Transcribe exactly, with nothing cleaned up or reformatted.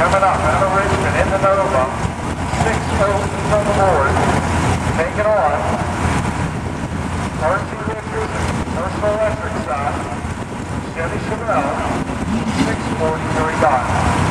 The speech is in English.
coming up out of Richmond in the Nova. Six opens on the board. Taking on. R C Richardson, Personal Electric side. Chevy Chevelle, six forty-three dollars.